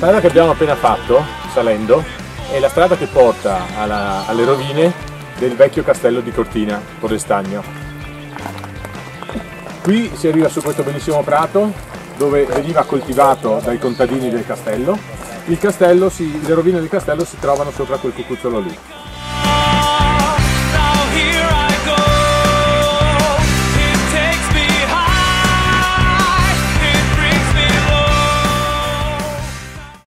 strada che abbiamo appena fatto, salendo, è la strada che porta alle rovine del vecchio castello di Cortina Podestagno. Qui si arriva su questo bellissimo prato dove veniva coltivato dai contadini del castello. Le rovine del castello si trovano sopra quel cucuzzolo lì.